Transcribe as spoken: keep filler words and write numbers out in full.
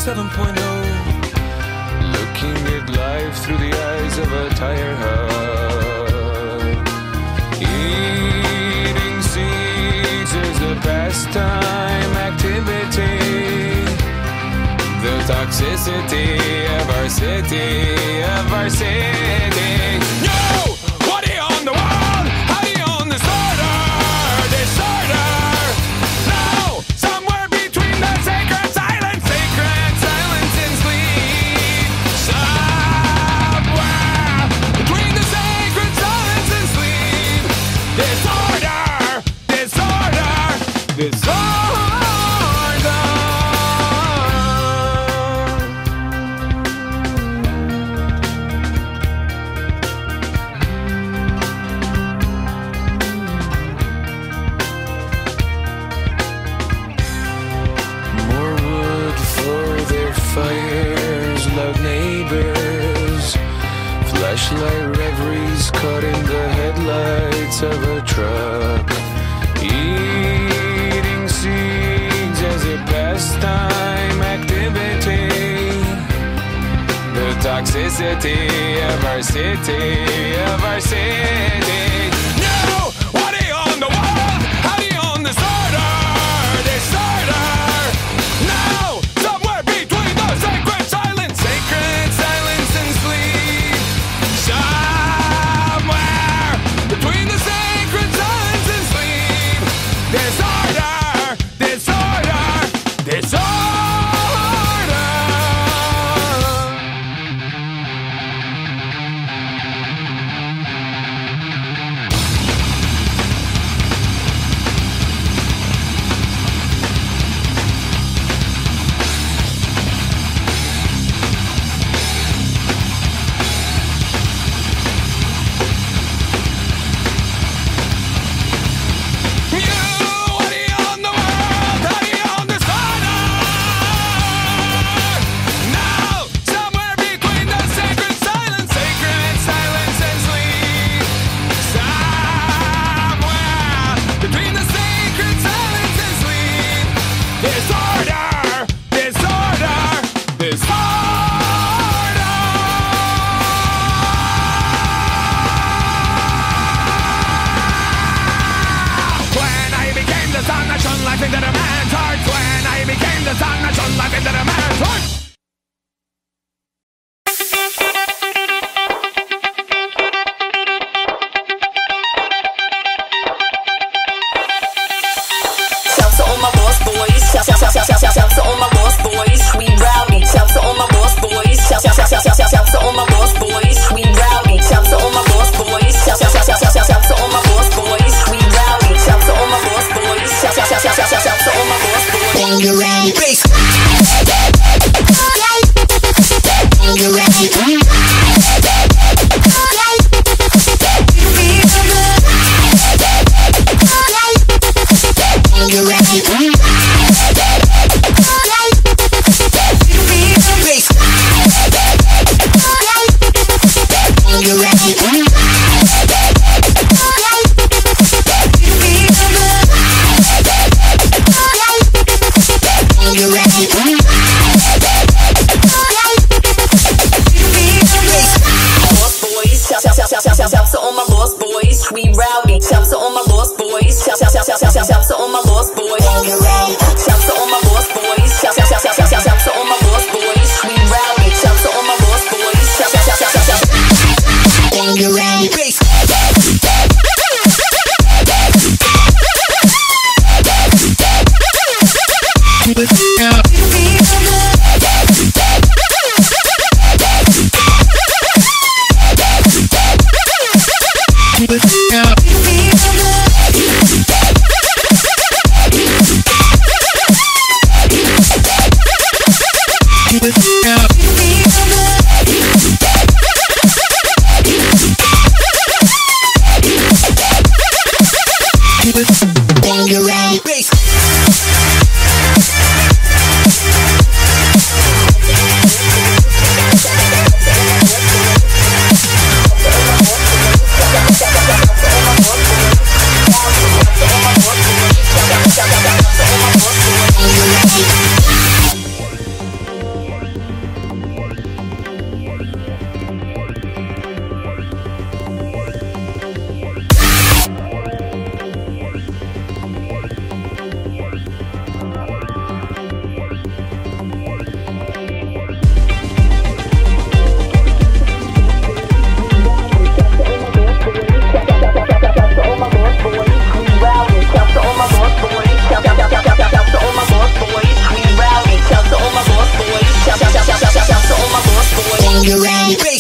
seven point oh. Looking at life through the eyes of a tire hub. Eating seeds is a pastime activity. The toxicity of our city, of our city. No! What do you on the wall? How do you on disorder? Disorder! No! Somewhere between the sacred silence, sacred silence and sleep. Somewhere between the sacred silence and sleep. Disorder! Disorder! Disorder! Fires, loud neighbors, flashlight reveries caught in the headlights of a truck. Eating seeds as a pastime activity. The toxicity of our city, of our city. No! What are you on the wall? How do you on disorder? Disorder! No! Sacred silence, sacred silence and sleep. Somewhere between the sacred silence and sleep. Disorder, disorder, disorder. Life into the man's heart. When I became the sun, I shone life into the man's heart. Shout to all my lost boys. Shout, shout, shout, shout, shout, shout to all my lost boys. We rowdy. Shout to all my lost boys. Shout, shout, shout, shout, shout, shout, shout to all my lost boys. We rowdy. Shout to all my lost boys. Shout, shout, shout, shout, shout, shout, shout to all my lost boys. We rowdy. Shout to all my lost boys. Shout, shout, shout, shout, shout, shout, shout to all my lost boys. Bangarang. Bass. Bangarang. boogie around.